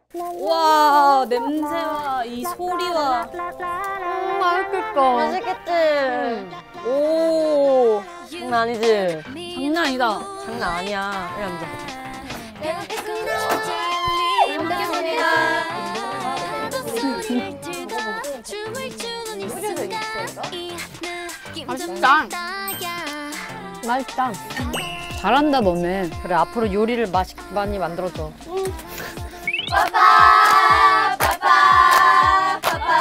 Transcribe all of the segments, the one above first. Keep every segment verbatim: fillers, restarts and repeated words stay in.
와, 냄새와 이 소리와. 음, 맛있겠다. 맛있겠지? 음. 오, 장난 아니지? 장난 아니다. 장난 아니야. 이리 앉아. 잘 먹겠습니다. 맛있다. 맛있다. 잘한다 너네. 그래, 앞으로 요리를 맛있, 많이 만들어줘. 응. 빠빠 빠빠 빠빠.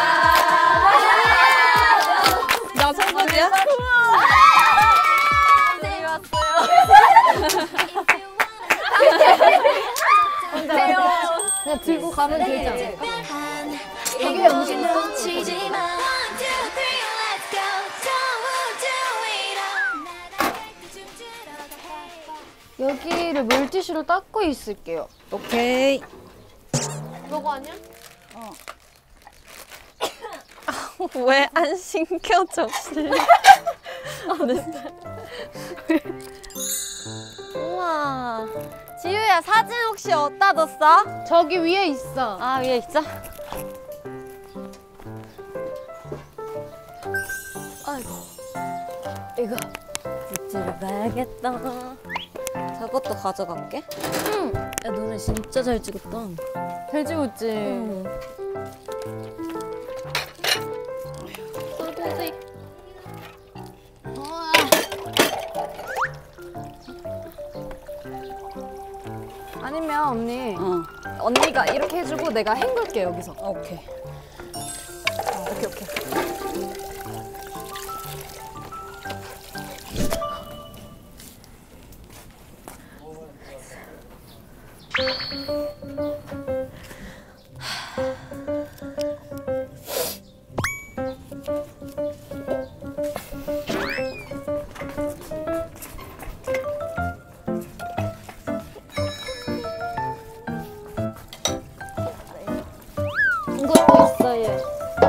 나 설거지야? 네, 왔어요. 그냥 들고 가면 되지 않을까? 여기 음식은 여기를 물티슈로 닦고 있을게요. 오케이. 너거 아니야? 어. 왜 안 신겨, 접시? 아, 네. 우와. 지유야, 사진 혹시 어디다 뒀어? 저기 위에 있어. 아, 위에 있어? 아이고. 이거 빗질을 봐야겠다. 저것도 가져갈게. 응. 야, 너네 진짜 잘 찍었다. 잘 찍었지? 응. 아니면 언니 어. 언니가 이렇게 해주고 내가 헹굴게 여기서. 아, 오케이. 오케이 오케이. 이것도 있어, 얘.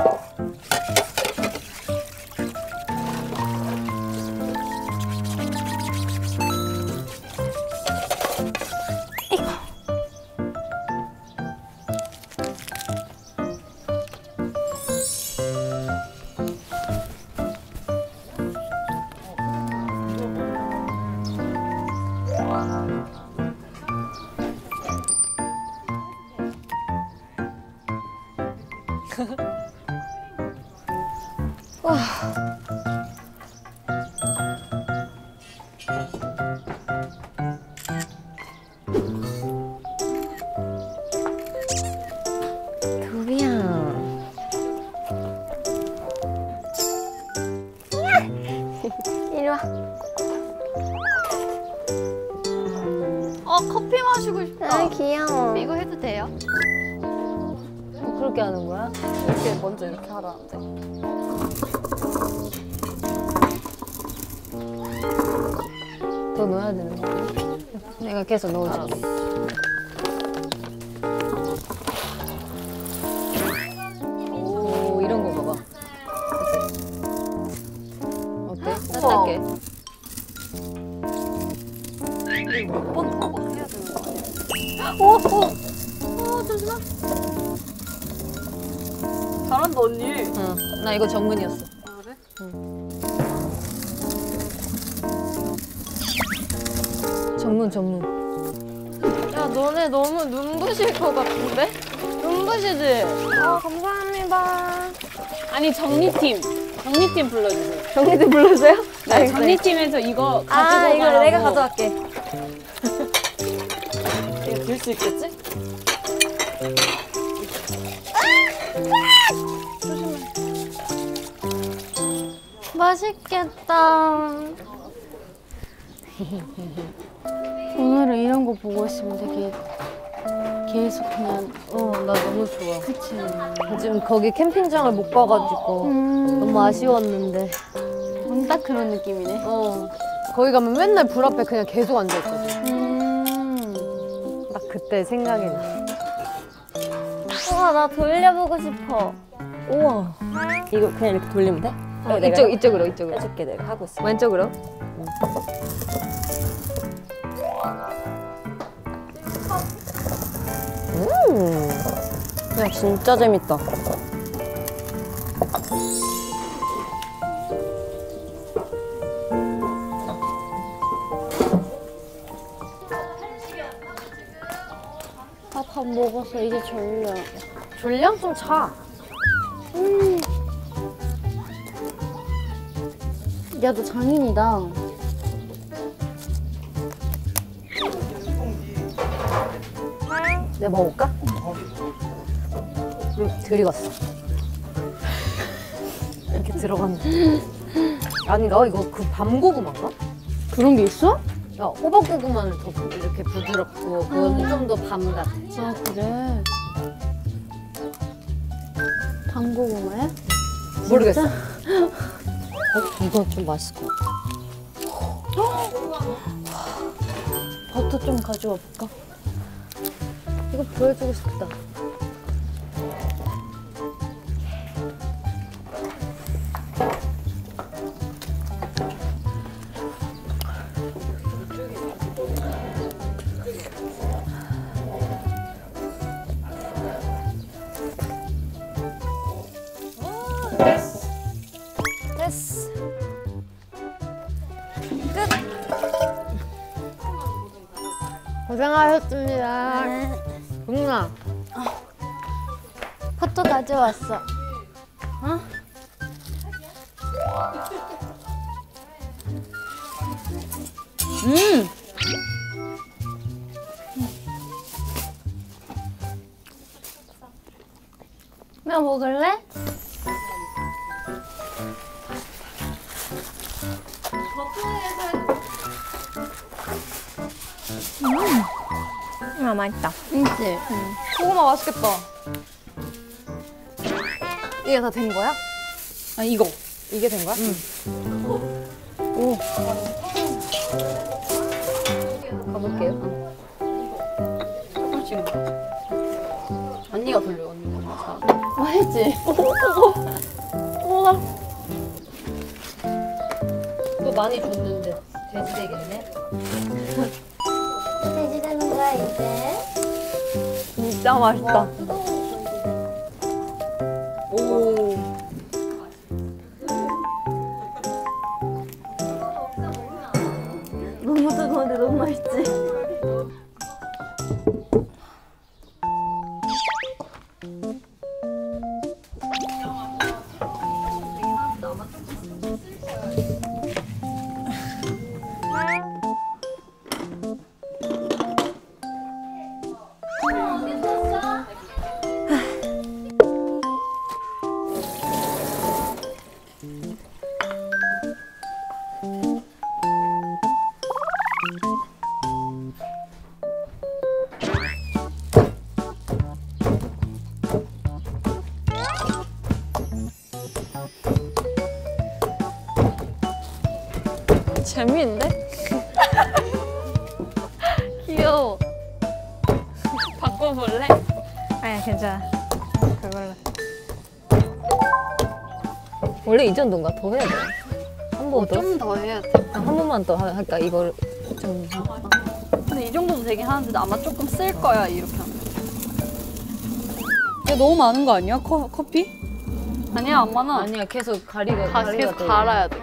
와. 도비야. 이리 와. 어 커피 마시고 싶다. 아, 귀여워. 이거 해도 돼요? 어, 그렇게 하는 거야? 이렇게 먼저 이렇게 하라는데. 더 넣어야 되는 거야? 내가 계속 넣어줄게. 오, 이런 거 봐봐. 어때? 따뜻하게. 몇 번 더 해야 되는 거 아니야? 오! 오! 오, 잠시만. 잘한다, 언니. 응, 나 이거 전문이었어. 아, 그래? 응. 전문, 전문. 야 너네 너무 눈부실 것 같은데? 눈부시지? 아 감사합니다. 아니, 정리팀. 정리팀 불러주세요. 정리도 불러주세요? 네, 정리팀에서 이거 가지고 아, 이거 가라고. 내가 가져갈게. 이거 들 수 있겠지? 맛있겠다. 오늘은 이런 거 보고 있으면 되게 계속 그냥 어, 나 너무 좋아. 그치. 요즘 거기 캠핑장을 못 가가지고 음, 너무 아쉬웠는데. 딱 그런 느낌이네. 어, 거기 가면 맨날 불 앞에 그냥 계속 앉아있거든. 음. 딱 그때 생각이 나. 우와 나 돌려보고 싶어. 우와. 이거 그냥 이렇게 돌리면 돼? 어, 이쪽, 이쪽으로, 이쪽으로. 해줄게, 내가 하고 있어. 왼쪽으로. 음. 야, 진짜 재밌다. 아, 밥 먹었어. 이제 졸려. 졸려? 좀 자. 음. 야, 너 장인이다. 내가 먹을까? 응, 들이갔어. 이렇게 들어갔는데. 아닌가? 이거 그 밤고구마인가? 그런 게 있어? 야, 호박고구마는 더 부- 이렇게 부드럽고 그건 좀 더 밤 같아. 아, 그래. 밤고구마야? 모르겠어. 진짜? 어, 이건 좀 맛있을 것 같아. 버터 좀 가져와 볼까? 이거 보여주고 싶다. 됐어. 끝. 고생하셨습니다. 동나. 버터 가져왔어. 어? 음. 나 먹을래? 아, 맛있다. 있지? 고구마 맛있겠다. 이게 다 된 거야? 아 이거. 이게 된 거야? 응. 오. 가볼게요. 지금. 언니가 돌려 언니가. 맛있지? 우와. 이거 많이 줬는데 돼지 되겠네. 돼지 되는 거야, 이제? 진짜 맛있다. 오. 너무 뜨거운데 너무 맛있지? 재미있는데? 귀여워. 바꿔볼래? 아니야, 괜찮아. 그걸로. 원래 이 정도인가? 더 해야 돼. 한 번 더? 좀 더 해야 돼. 아, 한 번만 더 하- 할까? 이걸 좀. 근데 이 정도도 되긴 하는데 아마 조금 쓸 거야 이렇게 하면. 야 너무 많은 거 아니야? 커, 커피? 아니야 안 많아. 아니야, 계속 가리가. 가, 가리가 계속 돼. 갈아야 돼.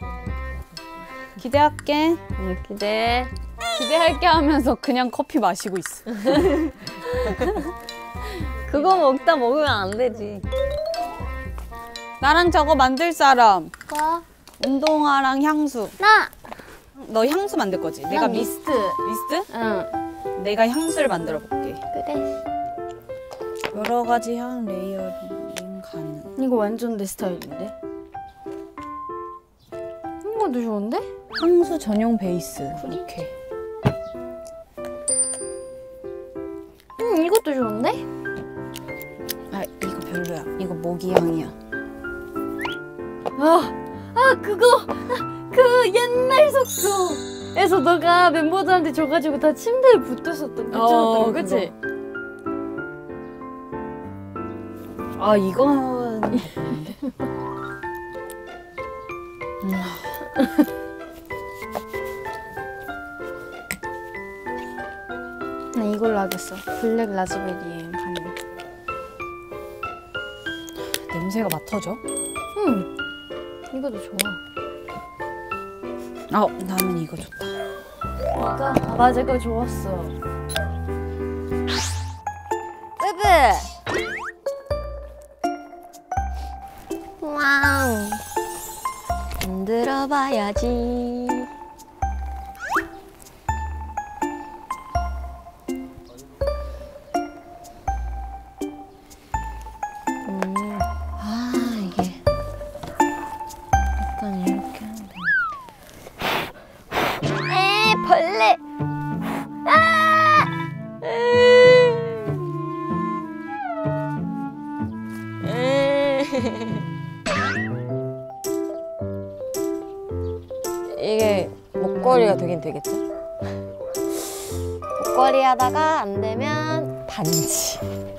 기대할게. 응, 기대. 기대할게 하면서 그냥 커피 마시고 있어. 그거 먹다 먹으면 안 되지. 나랑 저거 만들 사람. 뭐? 운동화랑 향수. 나! 너 향수 만들 거지? 내가 난 미스트. 미스트. 미스트? 응. 내가 향수를 만들어 볼게. 그래. 여러 가지 향 레이어링 가능. 이거 완전 내 스타일인데? 이거도 좋은데? 향수 전용 베이스. 이렇게. 응, 이것도 좋은데? 아 이거 별로야. 이거 모기향이야. 아, 아 그거! 아, 그 옛날 숙소에서 너가 멤버들한테 줘가지고 다 침대에 붙었었던, 붙여놨던 거, 그치? 아 이건 나 이걸로 하겠어. 블랙 라즈베리 가는. 냄새가 맡아져? 응. 이것도 좋아. 아, 나는 이거 좋다. 그러니까 아, 맞아, 그거 좋았어. 뿌뿌. 와우. 흔들어봐야지. 음, 아 이게 일단 이렇게 하면 되네. 에 벌레. 아! 이게 목걸이가 되긴 되겠죠? 목걸이 하다가 안 되면 반지.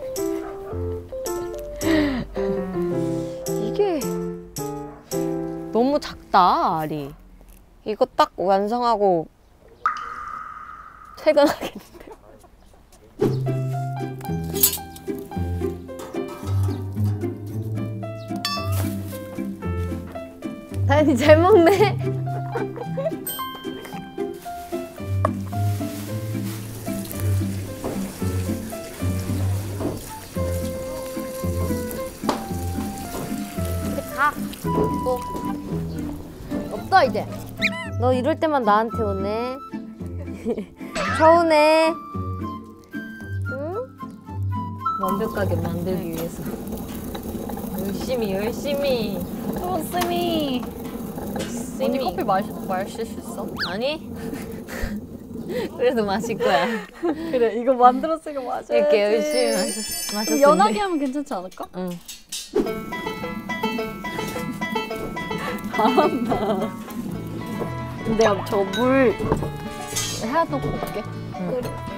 이게 너무 작다, 알이. 이거 딱 완성하고 퇴근하겠는데. 다현이 잘 먹네. 이제 가. 또 없다 이제. 너 이럴 때만 나한테 오네. 서운해. 응? 완벽하게 만들기 위해서 열심히 열심히. 좋습니. 언니 열심히. 커피 마시, 마실 수 있어? 아니? 그래도 마실 거야. 그래, 이거 만들었으니까 마셔야지. 이렇게 열심히 마셨, 마셨으니. 연하게 하면 괜찮지 않을까? 응. 잘한다. 내가 저 물 해놓고 올게. 응.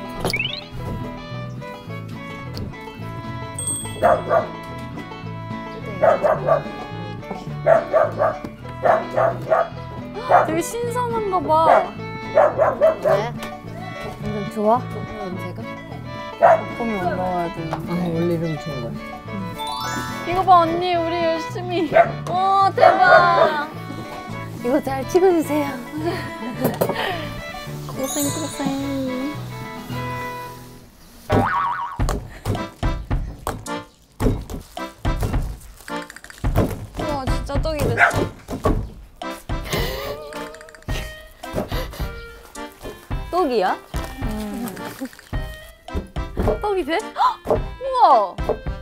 되게 신선한가 봐. 왜? 완전 좋아? 냄새가? 봄이 올라와야 돼. 아 원래 이러면 좋은 거야. 이거 봐 언니, 우리 열심히. 어 대박. 이거 잘 찍어주세요. 고생 고생. 우와 진짜 떡이 됐어. 떡이야? 떡이 돼? 헉! 우와.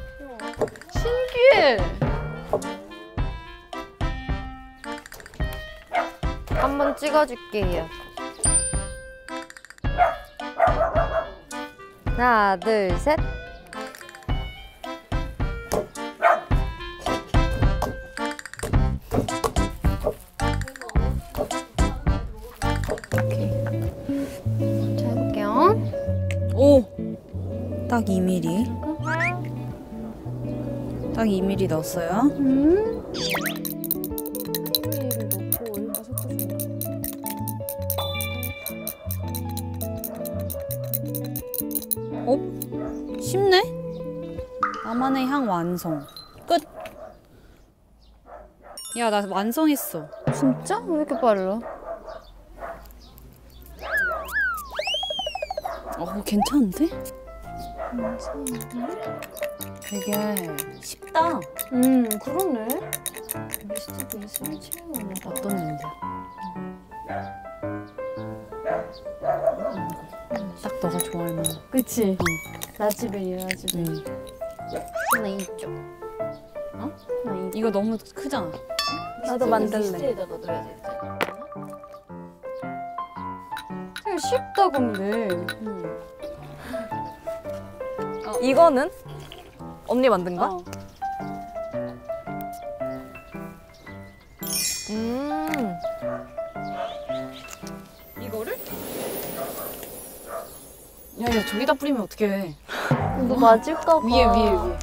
신기해. 한번 찍어줄게요. 하나, 둘, 셋. 오케이. 자, 해볼게요. 오! 딱 이 밀리미터. 딱 이 밀리미터 넣었어요. 음? 얘를 넣고 여기다 섞어준다. 어? 쉽네? 나만의 향 완성. 끝! 야, 나 완성했어. 진짜? 왜 이렇게 빨라? 어, 괜찮은데? 되게 쉽다. 음, 그러네. 미스터 베이스를 채우는 거. 어떤 냄새? 딱 너가 좋아할 만한. 그치? 라즈베리, 라즈베리. 응. 하나 이쪽. 어? 나 이- 이거 너무 크잖아. 나도 만들래. 미스트에다가 넣어야 되지. 되게 쉽다, 근데. 응. 이거는 언니 만든 거야? 어. 음. 이거를? 야, 야, 저기다 뿌리면 어떡해. 너 맞을까 봐. 위에, 위에, 위에.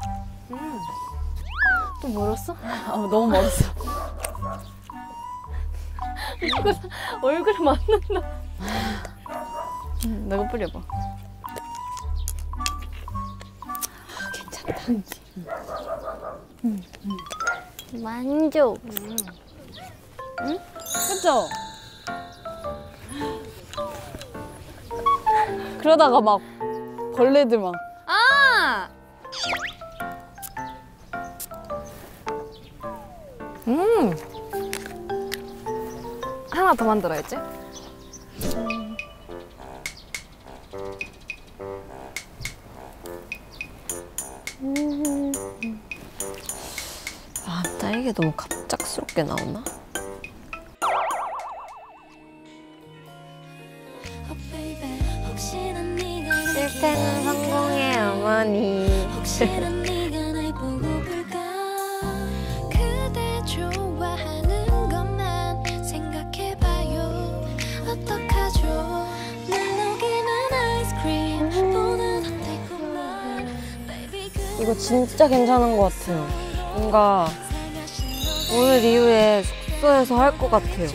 또 멀었어? 아, 너무 멀었어. 얼굴에 맞는다. 너가 뿌려봐. 괜찮다. 만족. 그쵸? 그러다가 막 벌레들 막 아! 음. 하나 더 만들어야지. 아, 딸기 너무 갑작스럽게 나오나? 실패는 성공의 어머니. 이거 진짜 괜찮은 것 같아요. 뭔가 오늘 이후에 숙소에서 할 것 같아요.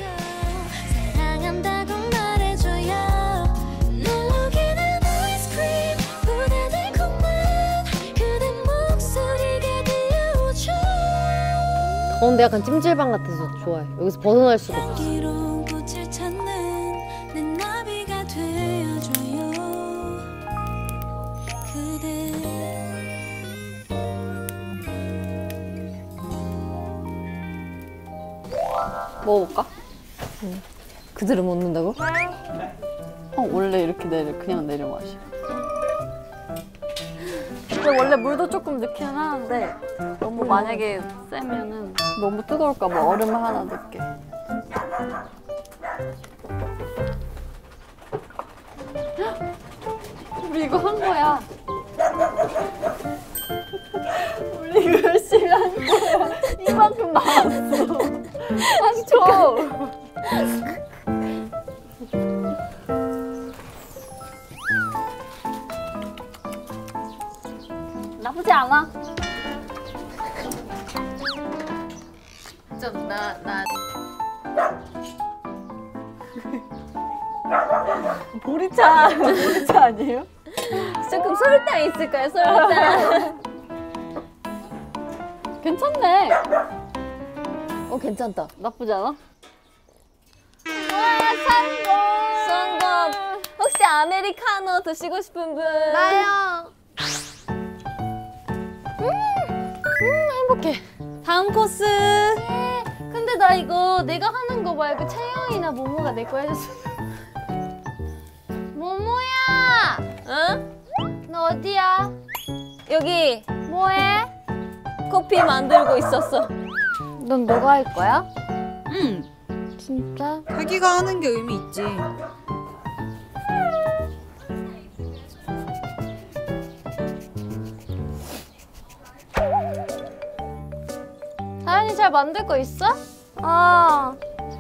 어, 근데 약간 찜질방 같아서 좋아요. 여기서 벗어날 수가 없어. 먹어볼까? 그대로 먹는다고? 어, 원래 이렇게 내려, 그냥 내려 마셔. 근데 원래 물도 조금 넣긴 하는데 너무 만약에 세면은 너무 뜨거울까 봐 얼음을 하나 넣을게. 우리 이거 한 거야. 우리 이거 열심히 한 거야. 이만큼 나왔어. 상처. 나쁘지 않아. 좀 나, 나. 보리차. 보리차 아니에요? 조금 설탕 있을까요, 설탕? 괜찮네. 어, 괜찮다. 나쁘지 않아? 성공! 혹시 아메리카노 드시고 싶은 분? 나요. 행복해. 다음 코스. 근데 나 이거 내가 하는 거 말고 채영이나 모모가 내 거 해줬어. 모모야! 응? 너 어디야? 여기 뭐해? 커피 만들고 있었어. 넌 너가 할 거야? 응. 진짜? 자기가 하는 게 의미 있지. 다현이 잘 만들 거 있어? 아.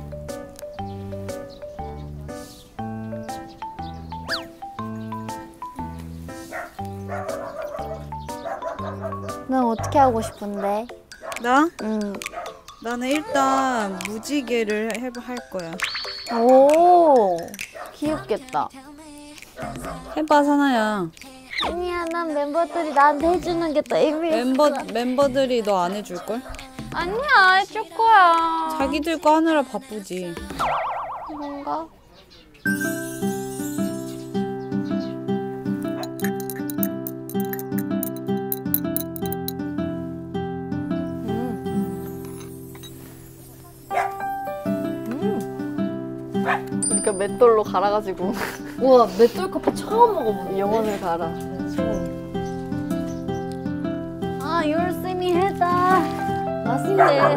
넌 어떻게 하고 싶은데? 나? 응. 나는 일단 무지개를 해, 할 거야. 오, 귀엽겠다. 해봐, 사나야. 아니야, 난 멤버들이 나한테 해주는 게 더 의미 있어. 멤버, 멤버들이 너 안 해줄걸? 아니야, 해줄 거야. 자기들 거 하느라 바쁘지. 뭔가? 우리가 맷돌로 갈아가지고 우와, 맷돌 커피 처음 먹어보네. 영혼을 갈아. 아, 열심히 해다. 맛있네.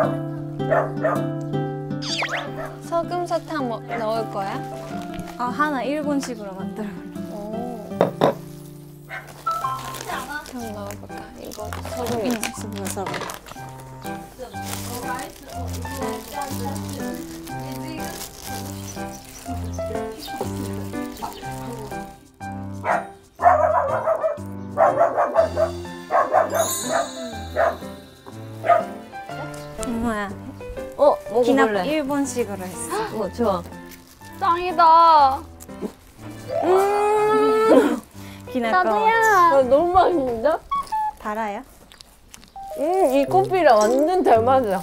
소금 사탕 뭐, 넣을 거야? 아, 하나 일본식으로 만들어. 좀 넣어볼까? 이거 소금이 있어. 엄마야, 어, 기납 먹어볼래? 일본식으로 했어. 어, 좋아. 짱이다. 기납 거 아, 너무 맛있는데? 달아요? 음, 이 커피랑 완전 잘 맞아.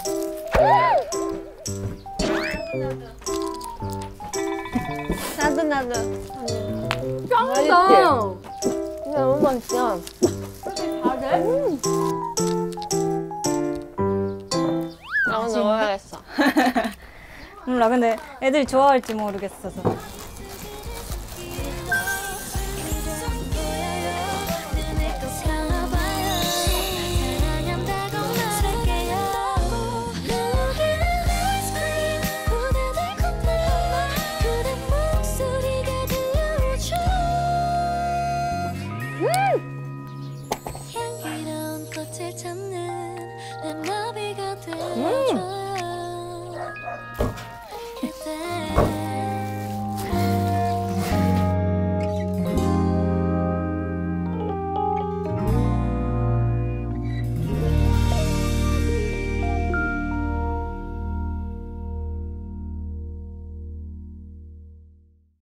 나도 나도. 짱이다. 너무 맛있어. 나도 넣어야겠어. 몰라 근데 애들이 좋아할지 모르겠어서.